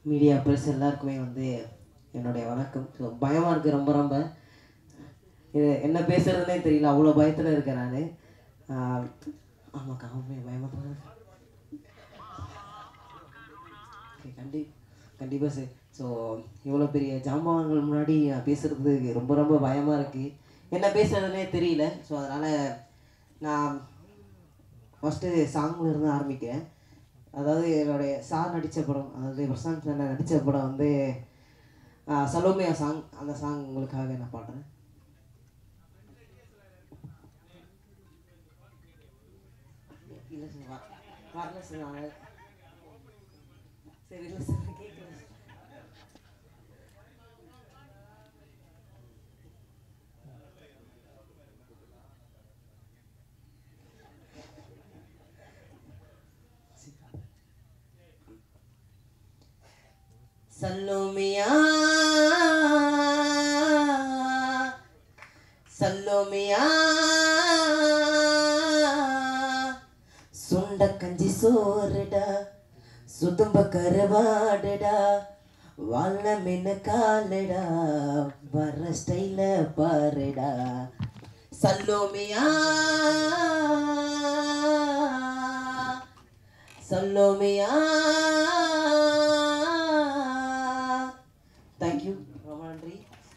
Media press எல்லாருக்குமே வந்து என்னுடைய வணக்கம். ஸோ பயமாக இருக்குது, ரொம்ப ரொம்ப இது என்ன பேசுகிறதுனே தெரியல, அவ்வளோ பயத்தில் இருக்கேன் நான். ஆமாக்கா, அவமே பயமாக தான் இருக்கு. கண்டிப்பாக சார். ஸோ இவ்வளோ பெரிய ஜாம்பவான்கள் முன்னாடி நான் பேசுகிறதுக்கு ரொம்ப ரொம்ப பயமாக இருக்குது, என்ன பேசுகிறதுனே தெரியல. ஸோ அதனால் நான் ஃபஸ்ட்டு சாங்கில் இருந்து ஆரம்பிக்கிறேன். அதாவது என்னுடைய சார் நடித்த படம், அதாவது பிரசாந்த் சார் நடித்த படம் வந்து சலோமியா சாங். அந்த சாங் உங்களுக்காக நான் பாடுறேன். இல்லை சார், வரல சார். நான் சரி, இல்லை சார், கேட்குறேன். சல்லோமியா சல்லோமியா சுண்ட கஞ்சி சோறுடா, சுதும்ப கருவாடுடா, வாழ மீன் காலடா, வர ஸ்டைல பாருடா. சல்லோமியா சல்லோமியா. தேங்க்யூ, ரொம்ப நன்றி.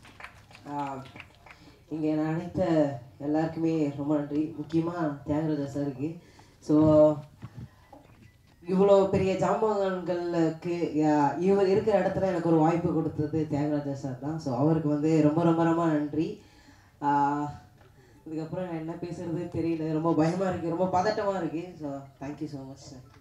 இங்கே நான் அழைத்த எல்லாருக்குமே ரொம்ப நன்றி, முக்கியமாக தியாகராஜா சாருக்கு. ஸோ இவ்வளோ பெரிய ஜாம்பவான்களுக்கு இவர் இருக்கிற இடத்துல எனக்கு ஒரு வாய்ப்பு கொடுத்தது தியாகராஜா சார் தான். ஸோ அவருக்கு வந்து ரொம்ப ரொம்ப ரொம்ப நன்றி. இதுக்கப்புறம் என்ன பேசுறது தெரியல, ரொம்ப பயமாக இருக்குது, ரொம்ப பதட்டமாக இருக்குது. So thank you so much sir.